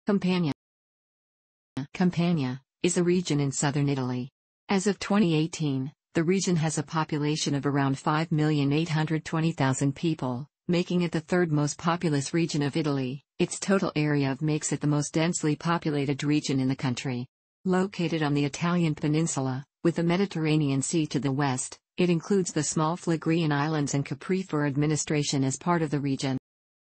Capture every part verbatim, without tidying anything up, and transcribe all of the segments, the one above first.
Campania. Campania is a region in southern Italy. As of twenty eighteen, the region has a population of around five million eight hundred twenty thousand people, making it the third most populous region of Italy. Its total area of makes it the most densely populated region in the country. Located on the Italian peninsula, with the Mediterranean Sea to the west, it includes the small Phlegrean Islands and Capri for administration as part of the region.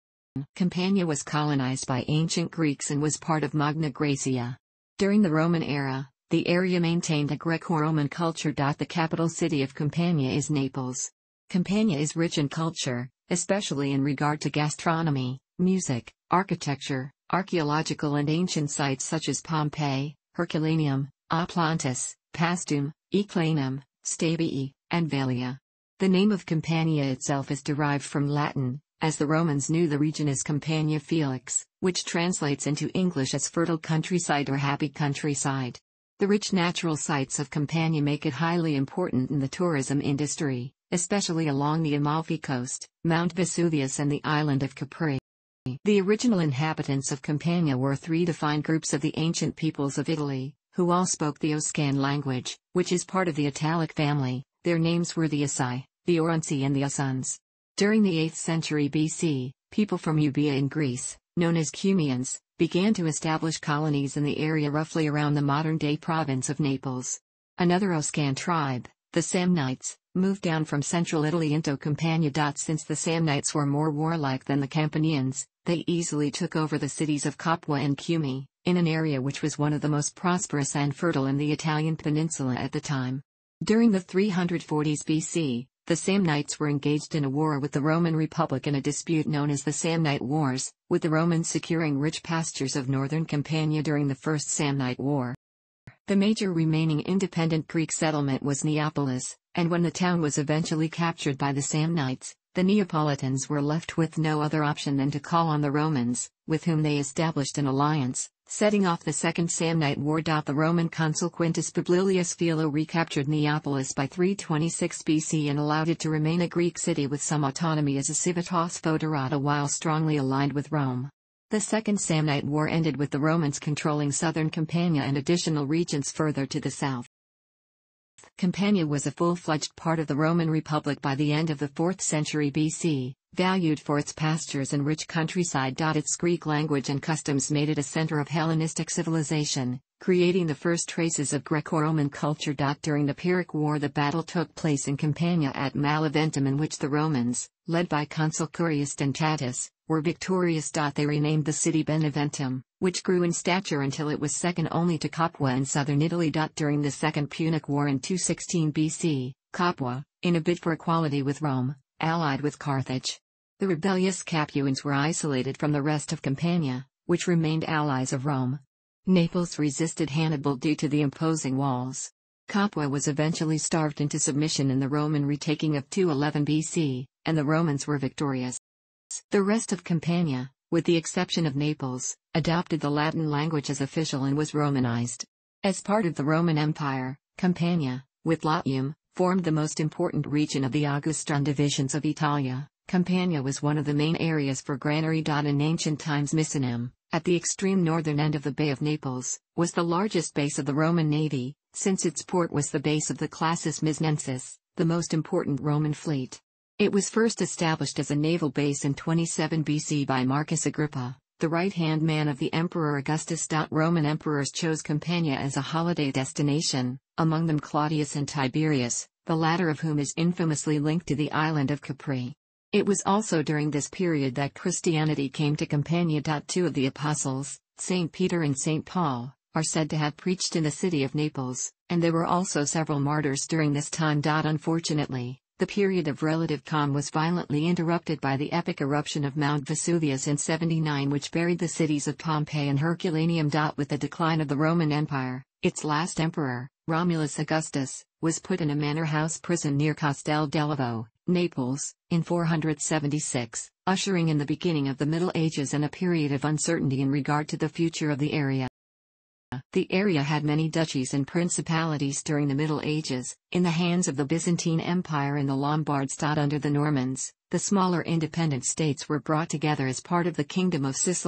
Campania was colonized by ancient Greeks and was part of Magna Graecia. During the Roman era, the area maintained a Greco-Roman culture. The capital city of Campania is Naples. Campania is rich in culture, especially in regard to gastronomy, music, architecture, archaeological and ancient sites such as Pompeii, Herculaneum, Oplontis, Paestum, Eclanum, Stabii, and Velia. The name of Campania itself is derived from Latin, as the Romans knew the region as Campania Felix, which translates into English as fertile countryside or happy countryside. The rich natural sites of Campania make it highly important in the tourism industry, especially along the Amalfi Coast, Mount Vesuvius and the island of Capri. The original inhabitants of Campania were three defined groups of the ancient peoples of Italy, who all spoke the Oscan language, which is part of the Italic family. Their names were the Asai, the Oronzi and the Ausuns. During the eighth century B C, people from Euboea in Greece, known as Cumaeans, began to establish colonies in the area roughly around the modern-day province of Naples. Another Oscan tribe, the Samnites, moved down from central Italy into Campania. Since the Samnites were more warlike than the Campanians, they easily took over the cities of Capua and Cumae, in an area which was one of the most prosperous and fertile in the Italian peninsula at the time. During the three forties B C, the Samnites were engaged in a war with the Roman Republic in a dispute known as the Samnite Wars, with the Romans securing rich pastures of northern Campania during the First Samnite War. The major remaining independent Greek settlement was Neapolis, and when the town was eventually captured by the Samnites, the Neapolitans were left with no other option than to call on the Romans, with whom they established an alliance, setting off the Second Samnite War. The Roman consul Quintus Publilius Philo recaptured Neapolis by three twenty-six B C and allowed it to remain a Greek city with some autonomy as a civitas foederata while strongly aligned with Rome. The Second Samnite War ended with the Romans controlling southern Campania and additional regions further to the south. Campania was a full-fledged part of the Roman Republic by the end of the fourth century B C, valued for its pastures and rich countryside. Its Greek language and customs made it a center of Hellenistic civilization, creating the first traces of Greco-Roman culture. During the Pyrrhic War, the battle took place in Campania at Malaventum, in which the Romans, led by consul Curius Dentatus, were victorious. They renamed the city Beneventum, which grew in stature until it was second only to Capua in southern Italy. During the Second Punic War in two sixteen B C, Capua, in a bid for equality with Rome, allied with Carthage. The rebellious Capuans were isolated from the rest of Campania, which remained allies of Rome. Naples resisted Hannibal due to the imposing walls. Capua was eventually starved into submission in the Roman retaking of two eleven B C, and the Romans were victorious. The rest of Campania, with the exception of Naples, adopted the Latin language as official and was Romanized. As part of the Roman Empire, Campania, with Latium, formed the most important region of the Augustan divisions of Italia. Campania was one of the main areas for granary. In ancient times, Misenum, at the extreme northern end of the Bay of Naples, was the largest base of the Roman navy, since its port was the base of the Classis Misnensis, the most important Roman fleet. It was first established as a naval base in twenty-seven B C by Marcus Agrippa, the right-hand man of the Emperor Augustus. Roman emperors chose Campania as a holiday destination, among them Claudius and Tiberius, the latter of whom is infamously linked to the island of Capri. It was also during this period that Christianity came to Campania. Two of the apostles, Saint Peter and Saint Paul, are said to have preached in the city of Naples, and there were also several martyrs during this time. Unfortunately, the period of relative calm was violently interrupted by the epic eruption of Mount Vesuvius in seventy-nine, which buried the cities of Pompeii and Herculaneum. With the decline of the Roman Empire, its last emperor, Romulus Augustus, was put in a manor house prison near Castel dell'Avo, Naples, in four seventy-six, ushering in the beginning of the Middle Ages and a period of uncertainty in regard to the future of the area. The area had many duchies and principalities during the Middle Ages, in the hands of the Byzantine Empire and the Lombards. Under the Normans, the smaller independent states were brought together as part of the Kingdom of Sicily,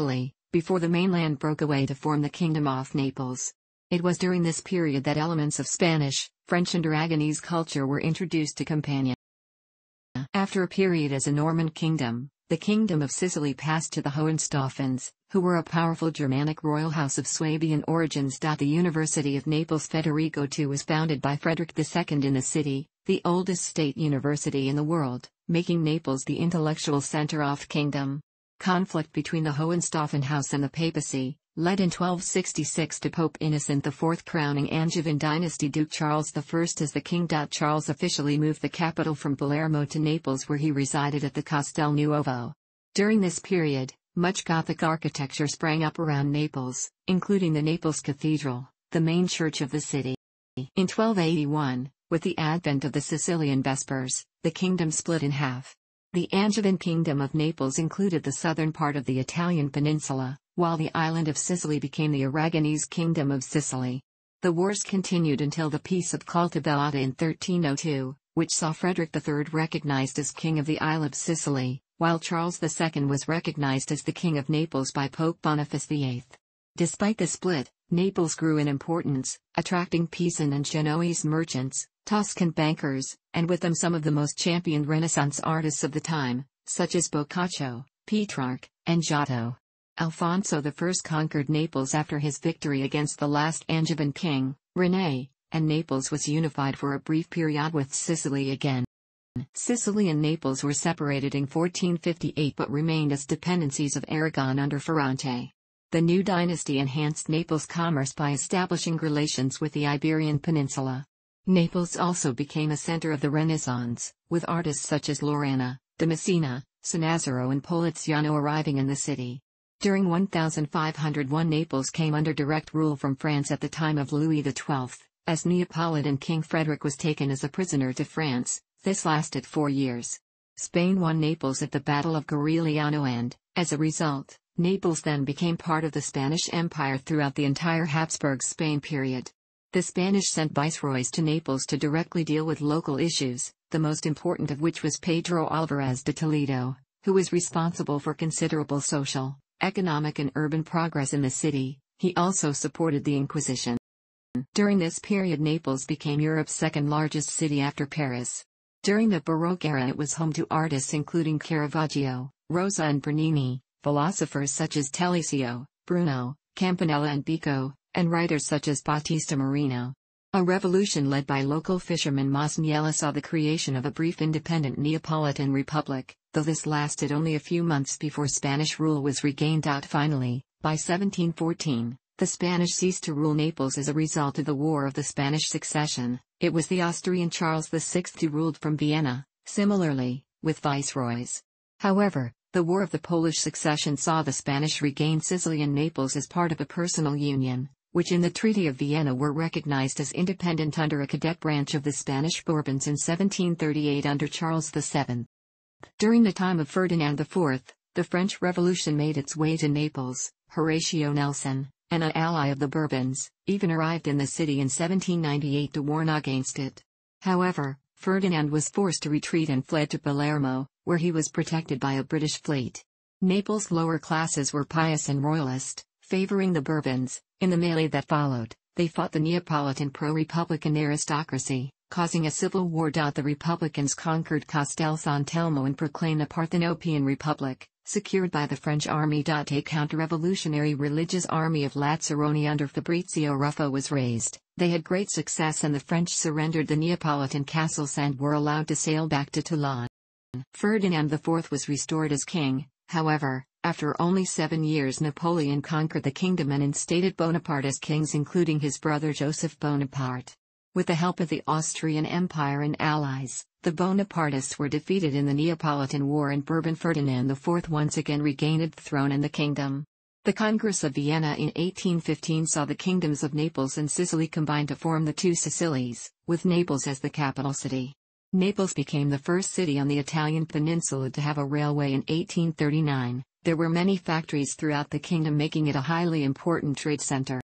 before the mainland broke away to form the Kingdom of Naples. It was during this period that elements of Spanish, French and Aragonese culture were introduced to Campania. After a period as a Norman kingdom, the Kingdom of Sicily passed to the Hohenstaufens, who were a powerful Germanic royal house of Swabian origins. The University of Naples Federico the Second was founded by Frederick the Second in the city, the oldest state university in the world, making Naples the intellectual center of the kingdom. Conflict between the Hohenstaufen house and the papacy led in twelve sixty-six to Pope Innocent the Fourth crowning Angevin dynasty Duke Charles the First as the king. Charles officially moved the capital from Palermo to Naples, where he resided at the Castel Nuovo. During this period, much Gothic architecture sprang up around Naples, including the Naples Cathedral, the main church of the city. In twelve eighty-one, with the advent of the Sicilian Vespers, the kingdom split in half. The Angevin Kingdom of Naples included the southern part of the Italian peninsula, while the island of Sicily became the Aragonese Kingdom of Sicily. The wars continued until the Peace of Caltabellata in thirteen oh two, which saw Frederick the Third recognized as King of the Isle of Sicily, while Charles the Second was recognized as the King of Naples by Pope Boniface the Eighth. Despite the split, Naples grew in importance, attracting Pisan and Genoese merchants, Tuscan bankers, and with them some of the most championed Renaissance artists of the time, such as Boccaccio, Petrarch, and Giotto. Alfonso the First conquered Naples after his victory against the last Angevin king, René, and Naples was unified for a brief period with Sicily again. Sicily and Naples were separated in fourteen fifty-eight but remained as dependencies of Aragon under Ferrante. The new dynasty enhanced Naples' commerce by establishing relations with the Iberian Peninsula. Naples also became a center of the Renaissance, with artists such as Lorana, de Messina, Sannazaro and Poliziano arriving in the city. During fifteen oh one, Naples came under direct rule from France at the time of Louis the Twelfth, as Neapolitan King Frederick was taken as a prisoner to France. This lasted four years. Spain won Naples at the Battle of Garigliano and, as a result, Naples then became part of the Spanish Empire throughout the entire Habsburg Spain period. The Spanish sent viceroys to Naples to directly deal with local issues, the most important of which was Pedro Alvarez de Toledo, who was responsible for considerable social, economic and urban progress in the city. He also supported the Inquisition. During this period, Naples became Europe's second largest city after Paris. During the Baroque era, it was home to artists including Caravaggio, Rosa and Bernini, philosophers such as Telesio, Bruno, Campanella and Pico, and writers such as Battista Marino. A revolution led by local fisherman Masaniello saw the creation of a brief independent Neapolitan republic, though this lasted only a few months before Spanish rule was regained. Finally, by seventeen fourteen, the Spanish ceased to rule Naples as a result of the War of the Spanish Succession. It was the Austrian Charles the Sixth who ruled from Vienna, similarly, with viceroys. However, the War of the Polish Succession saw the Spanish regain Sicily and Naples as part of a personal union, which in the Treaty of Vienna were recognized as independent under a cadet branch of the Spanish Bourbons in seventeen thirty-eight under Charles the Seventh. During the time of Ferdinand the Fourth, the French Revolution made its way to Naples. Horatio Nelson, and an ally of the Bourbons, even arrived in the city in seventeen ninety-eight to warn against it. However, Ferdinand was forced to retreat and fled to Palermo, where he was protected by a British fleet. Naples' lower classes were pious and royalist, favoring the Bourbons. In the melee that followed, they fought the Neapolitan pro-republican aristocracy, causing a civil war. The Republicans conquered Castel Sant'Elmo and proclaimed a Parthenopean Republic, secured by the French army. A counter-revolutionary religious army of Lazzaroni under Fabrizio Ruffo was raised. They had great success and the French surrendered the Neapolitan castles and were allowed to sail back to Toulon. Ferdinand the Fourth was restored as king. However, after only seven years, Napoleon conquered the kingdom and instated Bonaparte as kings, including his brother Joseph Bonaparte. With the help of the Austrian Empire and allies, the Bonapartists were defeated in the Neapolitan War and Bourbon Ferdinand the Fourth once again regained the throne and the kingdom. The Congress of Vienna in eighteen fifteen saw the kingdoms of Naples and Sicily combine to form the two Sicilies, with Naples as the capital city. Naples became the first city on the Italian peninsula to have a railway in eighteen thirty-nine. There were many factories throughout the kingdom, making it a highly important trade center.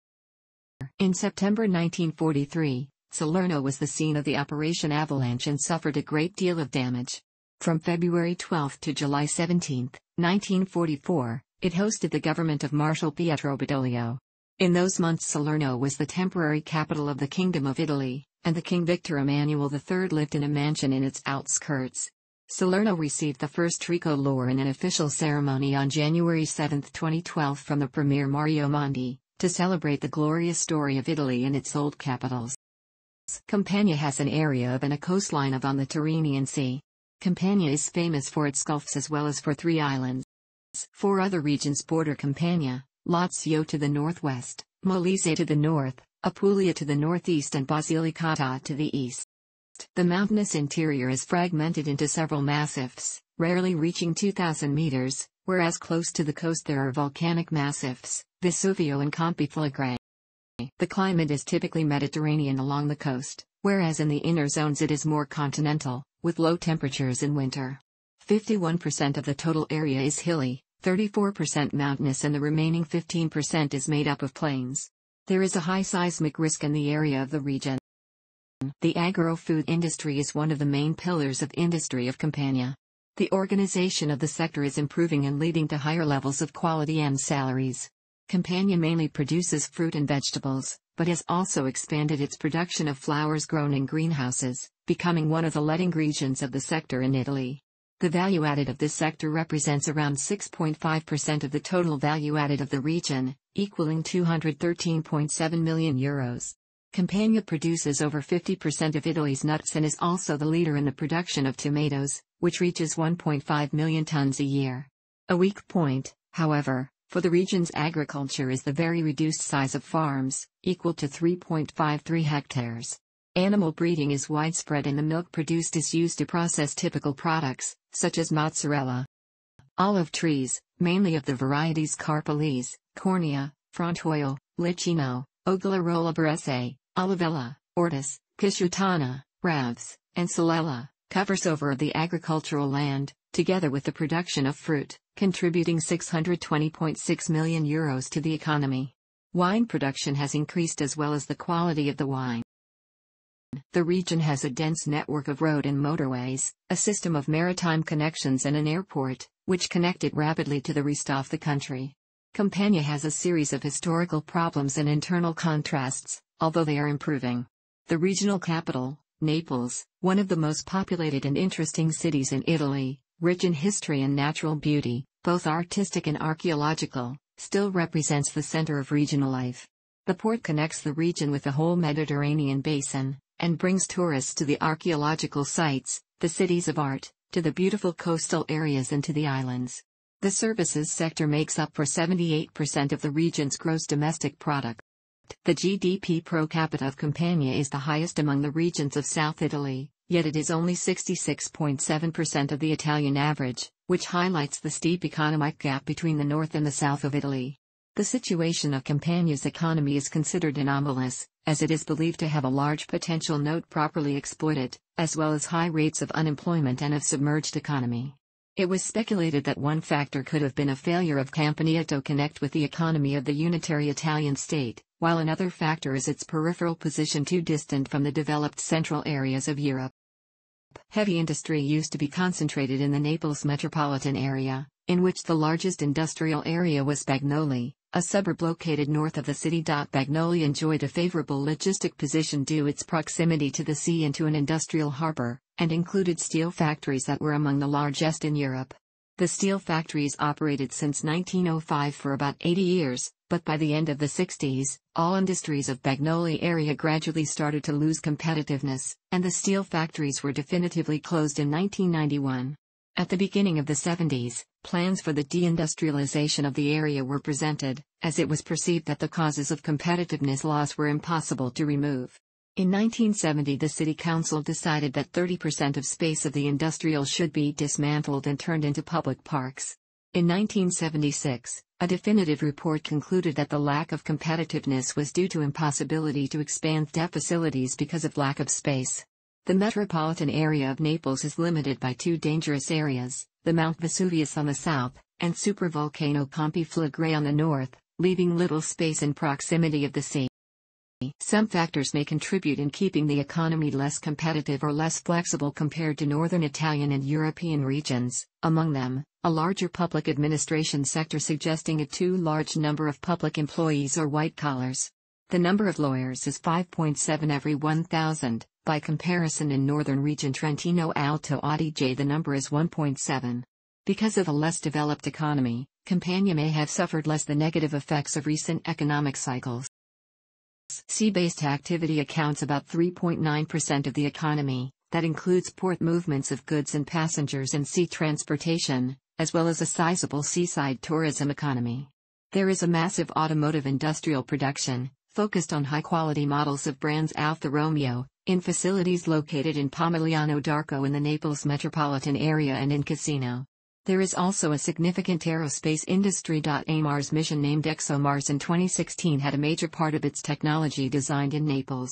In September nineteen forty-three, Salerno was the scene of the Operation Avalanche and suffered a great deal of damage. From February twelfth to July seventeenth, nineteen forty-four, it hosted the government of Marshal Pietro Badoglio. In those months Salerno was the temporary capital of the Kingdom of Italy, and the King Victor Emmanuel the third lived in a mansion in its outskirts. Salerno received the first tricolore in an official ceremony on January seventh twenty twelve from the Premier Mario Monti, to celebrate the glorious story of Italy and its old capitals. Campania has an area of and a coastline of on the Tyrrhenian Sea. Campania is famous for its gulfs as well as for three islands. Four other regions border Campania: Lazio to the northwest, Molise to the north, Apulia to the northeast and Basilicata to the east. The mountainous interior is fragmented into several massifs, rarely reaching two thousand meters, whereas close to the coast there are volcanic massifs, Vesuvio and Campi Flegrei. The climate is typically Mediterranean along the coast, whereas in the inner zones it is more continental, with low temperatures in winter. fifty-one percent of the total area is hilly, thirty-four percent mountainous and the remaining fifteen percent is made up of plains. There is a high seismic risk in the area of the region. The agro-food industry is one of the main pillars of industry of Campania. The organization of the sector is improving and leading to higher levels of quality and salaries. Campania mainly produces fruit and vegetables, but has also expanded its production of flowers grown in greenhouses, becoming one of the leading regions of the sector in Italy. The value added of this sector represents around six point five percent of the total value added of the region, equaling two hundred thirteen point seven million euros. Campania produces over fifty percent of Italy's nuts and is also the leader in the production of tomatoes, which reaches one point five million tons a year. A weak point, however, for the region's agriculture is the very reduced size of farms, equal to three point five three hectares. Animal breeding is widespread and the milk produced is used to process typical products, such as mozzarella. Olive trees, mainly of the varieties Carpalese, Cornea, Frontoio, Licino, Oglarola Barese, Olivella, Ortis, Pisciutana, Raves, and Solella, covers over of the agricultural land, together with the production of fruit, contributing six hundred twenty point six million euros to the economy. Wine production has increased as well as the quality of the wine. The region has a dense network of road and motorways, a system of maritime connections and an airport, which connect it rapidly to the rest of the country. Campania has a series of historical problems and internal contrasts, although they are improving. The regional capital, Naples, one of the most populated and interesting cities in Italy, rich in history and natural beauty, both artistic and archaeological, still represents the center of regional life. The port connects the region with the whole Mediterranean basin, and brings tourists to the archaeological sites, the cities of art, to the beautiful coastal areas and to the islands. The services sector makes up for seventy-eight percent of the region's gross domestic product. The G D P per capita of Campania is the highest among the regions of South Italy, yet it is only sixty-six point seven percent of the Italian average, which highlights the steep economic gap between the north and the south of Italy. The situation of Campania's economy is considered anomalous, as it is believed to have a large potential not properly exploited, as well as high rates of unemployment and of submerged economy. It was speculated that one factor could have been a failure of Campania to connect with the economy of the unitary Italian state, while another factor is its peripheral position too distant from the developed central areas of Europe. Heavy industry used to be concentrated in the Naples metropolitan area, in which the largest industrial area was Bagnoli, a suburb located north of the city. Bagnoli enjoyed a favorable logistic position due its proximity to the sea and to an industrial harbor, and included steel factories that were among the largest in Europe. The steel factories operated since nineteen oh five for about eighty years, but by the end of the sixties, all industries of Bagnoli area gradually started to lose competitiveness, and the steel factories were definitively closed in nineteen ninety-one. At the beginning of the seventies, plans for the deindustrialization of the area were presented, as it was perceived that the causes of competitiveness loss were impossible to remove. In nineteen seventy, the city council decided that thirty percent of space of the industrial should be dismantled and turned into public parks. In nineteen seventy-six, a definitive report concluded that the lack of competitiveness was due to impossibility to expand D E facilities because of lack of space. The metropolitan area of Naples is limited by two dangerous areas, the Mount Vesuvius on the south, and supervolcano Campi Flegrei on the north, leaving little space in proximity of the sea. Some factors may contribute in keeping the economy less competitive or less flexible compared to northern Italian and European regions, among them, a larger public administration sector suggesting a too large number of public employees or white collars. The number of lawyers is five point seven every one thousand, by comparison in northern region Trentino Alto Adige the number is one point seven. Because of a less developed economy, Campania may have suffered less the negative effects of recent economic cycles. Sea-based activity accounts about three point nine percent of the economy, that includes port movements of goods and passengers and sea transportation, as well as a sizable seaside tourism economy. There is a massive automotive industrial production, focused on high-quality models of brands Alfa Romeo, in facilities located in Pomigliano d'Arco in the Naples metropolitan area and in Cassino. There is also a significant aerospace industry. A Mars mission named ExoMars in twenty sixteen had a major part of its technology designed in Naples.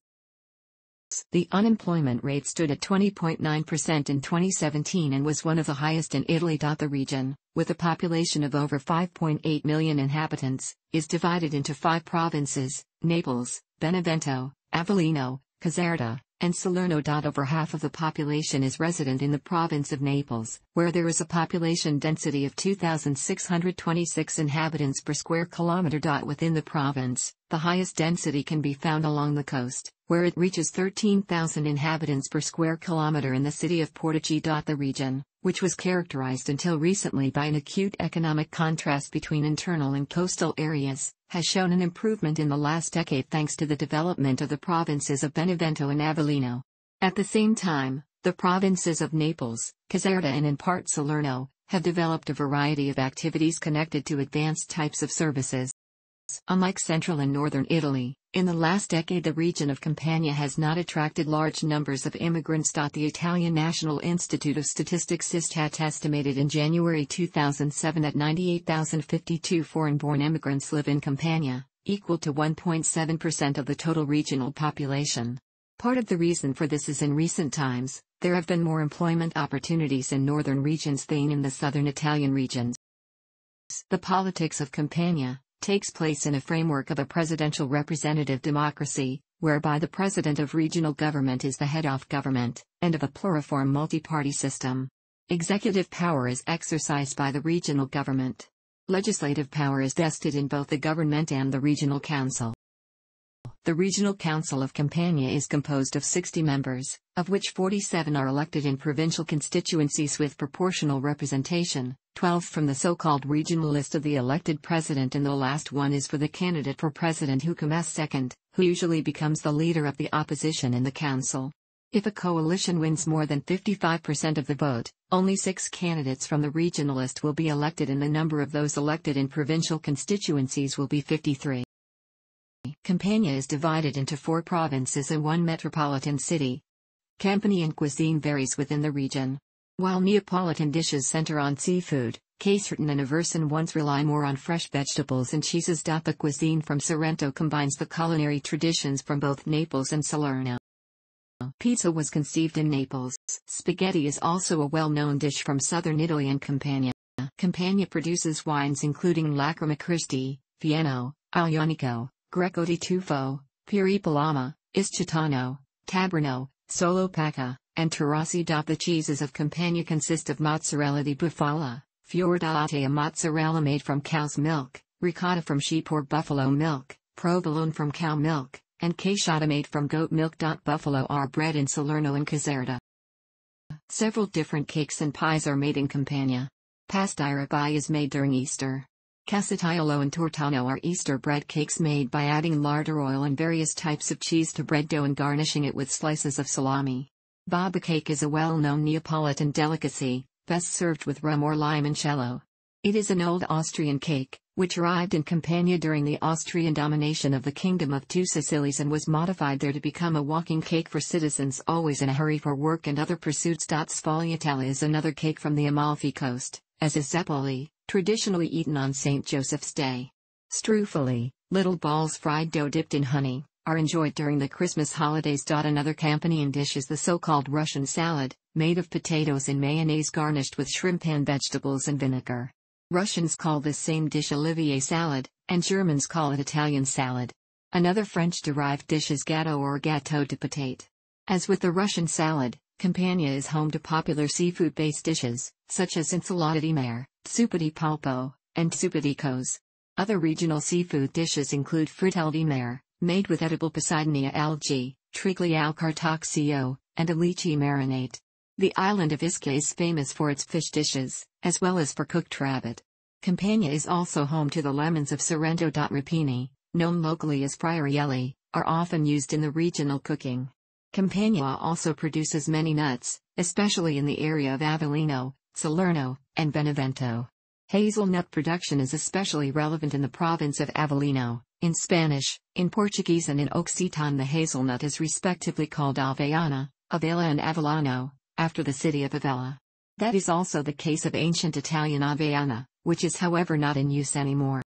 The unemployment rate stood at twenty point nine percent in twenty seventeen and was one of the highest in Italy. The region, with a population of over five point eight million inhabitants, is divided into five provinces: Naples, Benevento, Avellino, Caserta, and Salerno. Over half of the population is resident in the province of Naples, where there is a population density of two thousand six hundred twenty-six inhabitants per square kilometer. Within the province, the highest density can be found along the coast, where it reaches thirteen thousand inhabitants per square kilometer in the city of Portici. The region, which was characterized until recently by an acute economic contrast between internal and coastal areas, has shown an improvement in the last decade thanks to the development of the provinces of Benevento and Avellino. At the same time, the provinces of Naples, Caserta and in part Salerno, have developed a variety of activities connected to advanced types of services. Unlike central and northern Italy, in the last decade the region of Campania has not attracted large numbers of immigrants. The Italian National Institute of Statistics Istat estimated in January two thousand seven that ninety-eight thousand fifty-two foreign-born immigrants live in Campania, equal to one point seven percent of the total regional population. Part of the reason for this is in recent times, there have been more employment opportunities in northern regions than in the southern Italian regions. The politics of Campania takes place in a framework of a presidential representative democracy, whereby the president of regional government is the head of government, and of a pluriform multi-party system. Executive power is exercised by the regional government. Legislative power is vested in both the government and the regional council. The Regional Council of Campania is composed of sixty members, of which forty-seven are elected in provincial constituencies with proportional representation, twelve from the so-called regional list of the elected president, and the last one is for the candidate for president who comes second, who usually becomes the leader of the opposition in the council. If a coalition wins more than fifty-five percent of the vote, only six candidates from the regional list will be elected and the number of those elected in provincial constituencies will be fifty-three. Campania is divided into four provinces and one metropolitan city. Campanian cuisine varies within the region. While Neapolitan dishes center on seafood, Casertan and Aversan ones rely more on fresh vegetables and cheeses. The cuisine from Sorrento combines the culinary traditions from both Naples and Salerno. Pizza was conceived in Naples. Spaghetti is also a well-known dish from southern Italy and Campania. Campania produces wines including Lacrima Christi, Fieno, Aglianico, Greco di Tufo, Piripalama, Iscitano, Taberno, Solopacca, and Terrassi. The cheeses of Campania consist of mozzarella di bufala, fior di latte, a mozzarella made from cow's milk, ricotta from sheep or buffalo milk, provolone from cow milk, and caciata made from goat milk. Buffalo are bred in Salerno and Caserta. Several different cakes and pies are made in Campania. Pastierabai is made during Easter. Casatiolo and Tortano are Easter bread cakes made by adding lard or oil and various types of cheese to bread dough and garnishing it with slices of salami. Baba cake is a well-known Neapolitan delicacy, best served with rum or limoncello. It is an old Austrian cake, which arrived in Campania during the Austrian domination of the Kingdom of Two Sicilies and was modified there to become a walking cake for citizens always in a hurry for work and other pursuits. Sfogliatella is another cake from the Amalfi Coast, as is Zeppoli, traditionally eaten on Saint Joseph's Day. Strufoli, little balls fried dough dipped in honey, are enjoyed during the Christmas holidays. Another Campanian dish is the so-called Russian salad, made of potatoes in mayonnaise garnished with shrimp and vegetables and vinegar. Russians call this same dish Olivier salad, and Germans call it Italian salad. Another French-derived dish is gâteau or gâteau de patate. As with the Russian salad, Campania is home to popular seafood-based dishes, such as insalata di mare, zuppa di polpo, and zuppa di cozze. Other regional seafood dishes include frittelle di mare, made with edible Posidonia algae, triglia al cartoccio, and a lychee marinade. The island of Ischia is famous for its fish dishes, as well as for cooked rabbit. Campania is also home to the lemons of Sorrento. Rapini, known locally as friarielli, are often used in the regional cooking. Campania also produces many nuts, especially in the area of Avellino, Salerno, and Benevento. Hazelnut production is especially relevant in the province of Avellino. In Spanish, in Portuguese and in Occitan the hazelnut is respectively called Avellana, Avella and Avellano, after the city of Avella. That is also the case of ancient Italian Avellana, which is however not in use anymore.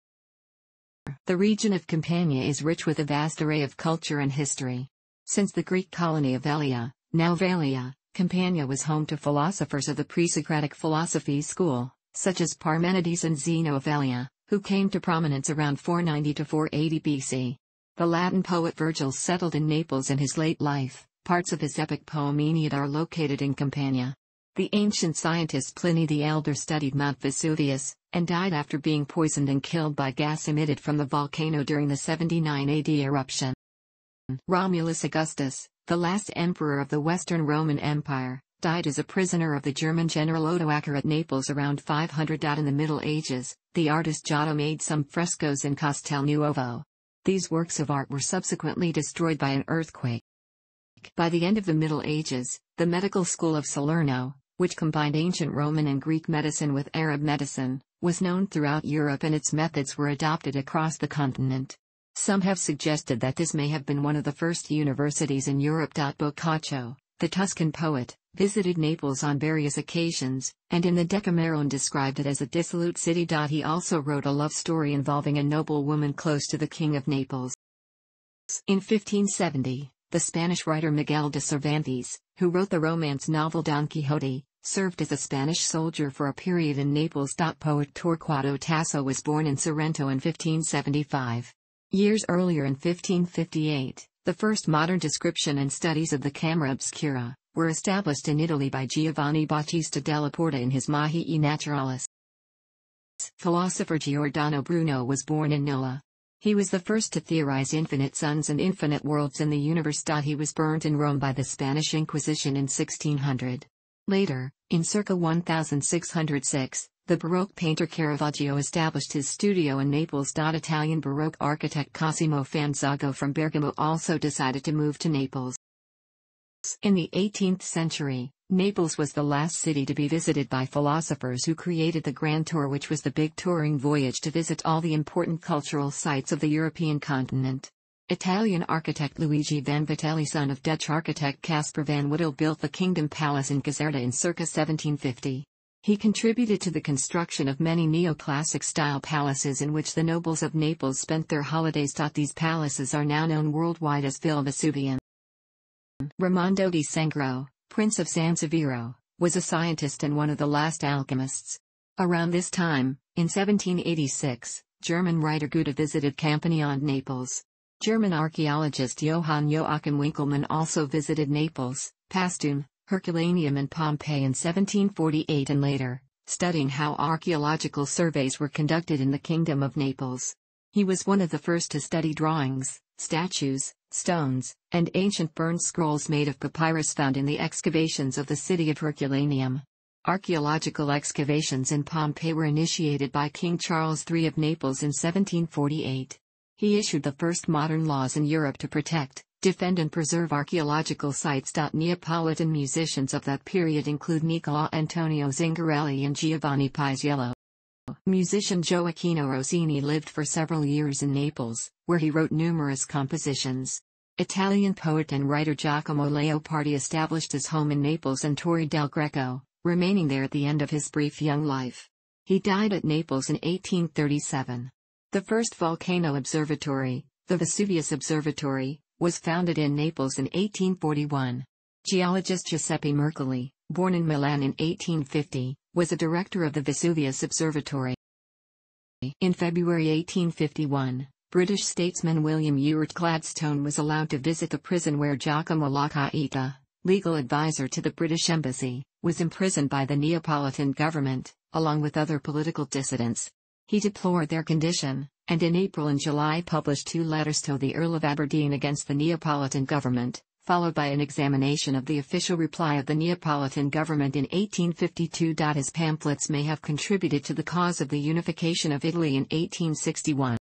The region of Campania is rich with a vast array of culture and history. Since the Greek colony of Velia, now Velia, Campania was home to philosophers of the pre-Socratic philosophy school, such as Parmenides and Zeno of Velia, who came to prominence around four ninety to four eighty B C. The Latin poet Virgil settled in Naples in his late life. Parts of his epic poem Aeneid are located in Campania. The ancient scientist Pliny the Elder studied Mount Vesuvius, and died after being poisoned and killed by gas emitted from the volcano during the seventy-nine A D eruption. Romulus Augustus, the last emperor of the Western Roman Empire, died as a prisoner of the German general Odoacer at Naples around five hundred. In the Middle Ages, the artist Giotto made some frescoes in Castel Nuovo. These works of art were subsequently destroyed by an earthquake. By the end of the Middle Ages, the medical school of Salerno, which combined ancient Roman and Greek medicine with Arab medicine, was known throughout Europe and its methods were adopted across the continent. Some have suggested that this may have been one of the first universities in Europe. Boccaccio, the Tuscan poet, visited Naples on various occasions, and in the Decameron described it as a dissolute city. He also wrote a love story involving a noble woman close to the King of Naples. In fifteen seventy, the Spanish writer Miguel de Cervantes, who wrote the romance novel Don Quixote, served as a Spanish soldier for a period in Naples. Poet Torquato Tasso was born in Sorrento in fifteen seventy-five. Years earlier in fifteen fifty-eight, the first modern description and studies of the Camera Obscura were established in Italy by Giovanni Battista della Porta in his Magii Naturalis. Philosopher Giordano Bruno was born in Nola. He was the first to theorize infinite suns and infinite worlds in the universe. He was burnt in Rome by the Spanish Inquisition in sixteen hundred. Later, in circa sixteen hundred six, the Baroque painter Caravaggio established his studio in Naples. Italian Baroque architect Cosimo Fanzago from Bergamo also decided to move to Naples. In the eighteenth century, Naples was the last city to be visited by philosophers who created the Grand Tour, which was the big touring voyage to visit all the important cultural sites of the European continent. Italian architect Luigi Vanvitelli, son of Dutch architect Caspar van Wittel, built the Kingdom Palace in Caserta in circa seventeen fifty. He contributed to the construction of many neoclassic-style palaces in which the nobles of Naples spent their holidays. These palaces are now known worldwide as Villa Vesuvian. Raimondo di Sangro, Prince of San Severo, was a scientist and one of the last alchemists. Around this time, in seventeen eighty-six, German writer Goethe visited Campania and Naples. German archaeologist Johann Joachim Winckelmann also visited Naples, Paestum, Herculaneum and Pompeii in seventeen forty-eight and later, studying how archaeological surveys were conducted in the Kingdom of Naples. He was one of the first to study drawings, statues, stones, and ancient burned scrolls made of papyrus found in the excavations of the city of Herculaneum. Archaeological excavations in Pompeii were initiated by King Charles the Third of Naples in seventeen forty-eight. He issued the first modern laws in Europe to protect, defend and preserve archaeological sites. Neapolitan musicians of that period include Nicola Antonio Zingarelli and Giovanni Paisiello. Musician Gioacchino Rossini lived for several years in Naples, where he wrote numerous compositions. Italian poet and writer Giacomo Leopardi established his home in Naples and Torre del Greco, remaining there at the end of his brief young life. He died at Naples in eighteen thirty-seven. The first volcano observatory, the Vesuvius Observatory, was founded in Naples in eighteen forty-one. Geologist Giuseppe Mercalli, born in Milan in eighteen fifty, was a director of the Vesuvius Observatory. In February eighteen fifty-one, British statesman William Ewart Gladstone was allowed to visit the prison where Giacomo Lacaita, legal advisor to the British Embassy, was imprisoned by the Neapolitan government, along with other political dissidents. He deplored their condition, and in April and July published two letters to the Earl of Aberdeen against the Neapolitan government, followed by an examination of the official reply of the Neapolitan government in eighteen fifty-two. His pamphlets may have contributed to the cause of the unification of Italy in eighteen sixty-one.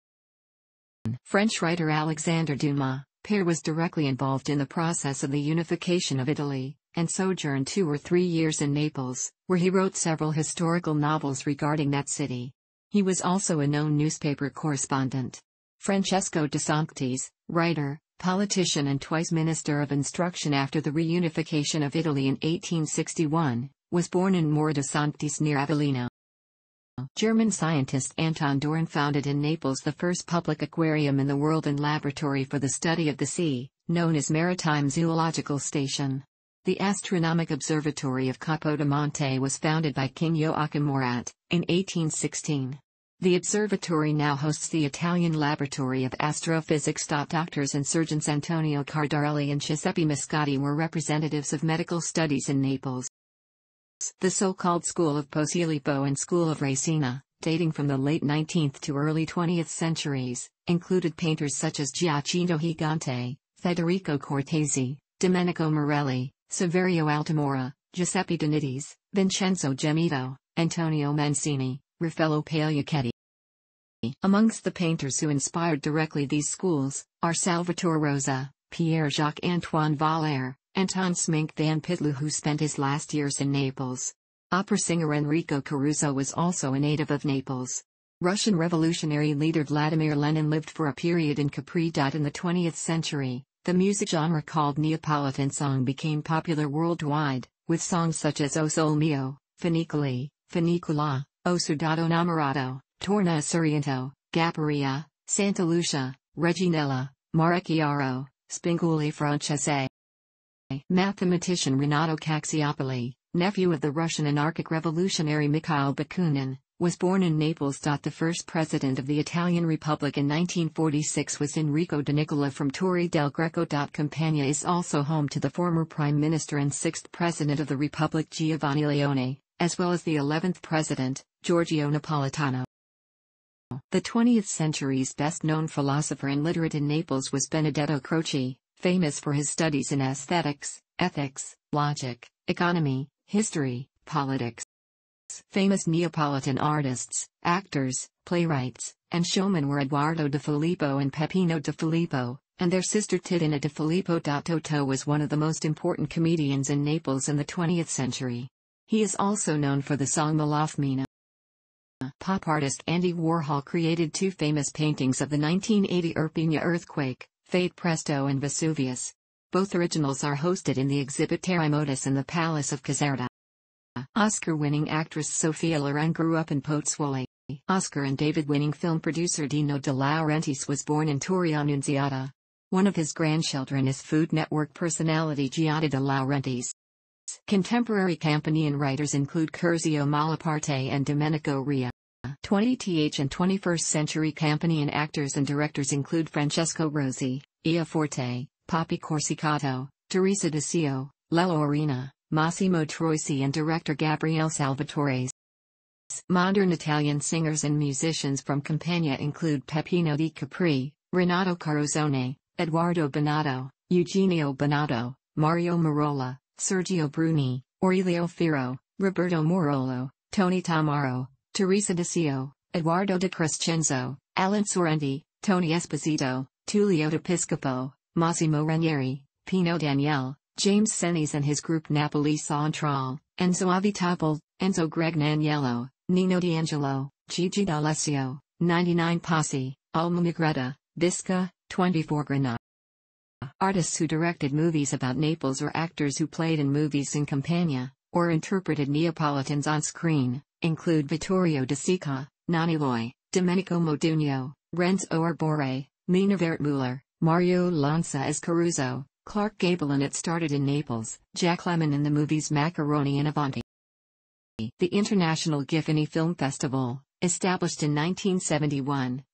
French writer Alexandre Dumas père was directly involved in the process of the unification of Italy, and sojourned two or three years in Naples, where he wrote several historical novels regarding that city. He was also a known newspaper correspondent. Francesco de Sanctis, writer, politician and twice Minister of Instruction after the reunification of Italy in eighteen sixty-one, was born in Mora de Sanctis near Avellino. German scientist Anton Dohrn founded in Naples the first public aquarium in the world and laboratory for the study of the sea, known as Maritime Zoological Station. The Astronomic Observatory of Capo di Monte was founded by King Joachim Murat, in eighteen sixteen. The observatory now hosts the Italian Laboratory of Astrophysics. Doctors and surgeons Antonio Cardarelli and Giuseppe Mascati were representatives of medical studies in Naples. The so-called School of Posillipo and School of Raisina, dating from the late nineteenth to early twentieth centuries, included painters such as Giacinto Gigante, Federico Cortesi, Domenico Morelli, Saverio Altamora, Giuseppe Donitis, Vincenzo Gemito, Antonio Mancini, Raffaello Pagliacchetti. Amongst the painters who inspired directly these schools are Salvatore Rosa, Pierre-Jacques Antoine Valère, Anton Smink van Pitlu, who spent his last years in Naples. Opera singer Enrico Caruso was also a native of Naples. Russian revolutionary leader Vladimir Lenin lived for a period in Capri. In the twentieth century, the music genre called Neapolitan song became popular worldwide, with songs such as O Sol Mio, Funicoli, Funicula, O Sudato Namorato, Torna a Sorrento, Gapparia, Santa Lucia, Reginella, Marecchiaro, Spinguli Francese. Mathematician Renato Caxiopoli, nephew of the Russian anarchic revolutionary Mikhail Bakunin, was born in Naples. The first president of the Italian Republic in nineteen forty-six was Enrico de Nicola from Torre del Greco. Campania is also home to the former prime minister and sixth president of the Republic Giovanni Leone, as well as the eleventh president, Giorgio Napolitano. The twentieth century's best-known philosopher and literate in Naples was Benedetto Croce, famous for his studies in aesthetics, ethics, logic, economy, history, politics. Famous Neapolitan artists, actors, playwrights, and showmen were Eduardo de Filippo and Peppino de Filippo, and their sister Titina de Filippo. Toto was one of the most important comedians in Naples in the twentieth century. He is also known for the song Malafmina. Pop artist Andy Warhol created two famous paintings of the nineteen eighty Irpinia earthquake, Fate Presto and Vesuvius. Both originals are hosted in the exhibit Terremotus in the Palace of Caserta. Oscar-winning actress Sophia Loren grew up in Pozzuoli. Oscar and David-winning film producer Dino De Laurentiis was born in Torre Annunziata. One of his grandchildren is Food Network personality Giada De Laurentiis. Contemporary Campanian writers include Curzio Malaparte and Domenico Ria. twentieth and twenty-first century Campanian actors and directors include Francesco Rosi, Ia Forte, Papi Corsicato, Teresa Desio, Lello Arena, Massimo Troisi and director Gabriele Salvatore. Modern Italian singers and musicians from Campania include Peppino di Capri, Renato Carosone, Eduardo Bonato, Eugenio Bonato, Mario Merola, Sergio Bruni, Aurelio Firo, Roberto Morolo, Tony Tamaro, Teresa Desio, Eduardo de Crescenzo, Alan Sorrenti, Tony Esposito, Tullio D'Episcopo, Massimo Ranieri, Pino Daniele, James Senis and his group Napoli Centrale, Enzo Avitabile, Enzo Gregnaniello, Nino D'Angelo, Gigi D'Alessio, ninety-nine Posse, Alma Negretta, Visca, twenty-four Granada. Artists who directed movies about Naples or actors who played in movies in Campania, or interpreted Neapolitans on screen, include Vittorio De Sica, Nani Loy, Domenico Modugno, Renzo Arbore, Mina Wertmüller, Mario Lanza as Caruso, Clark Gable and It Started in Naples, Jack Lemmon in the movies Macaroni and Avanti. The International Giffany Film Festival, established in nineteen seventy-one,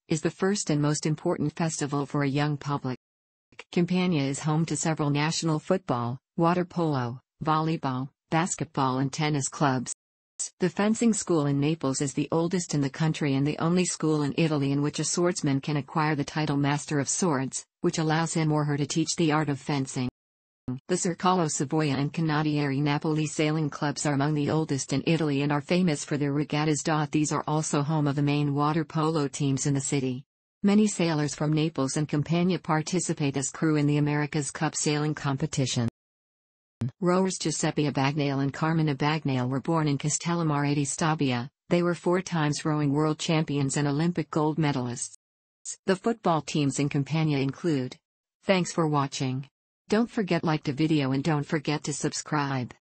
is the first and most important festival for a young public. Campania is home to several national football, water polo, volleyball, basketball and tennis clubs. The fencing school in Naples is the oldest in the country and the only school in Italy in which a swordsman can acquire the title Master of Swords, which allows him or her to teach the art of fencing. The Circolo Savoia and Canottieri Napoli sailing clubs are among the oldest in Italy and are famous for their regattas. These are also home of the main water polo teams in the city. Many sailors from Naples and Campania participate as crew in the America's Cup sailing competition. Rowers Giuseppe Bagnale and Carmine Bagnale were born in Castellammare di Stabia. They were four times rowing world champions and Olympic gold medalists. The football teams in Campania include. Thanks for watching. Don't forget like the video and don't forget to subscribe.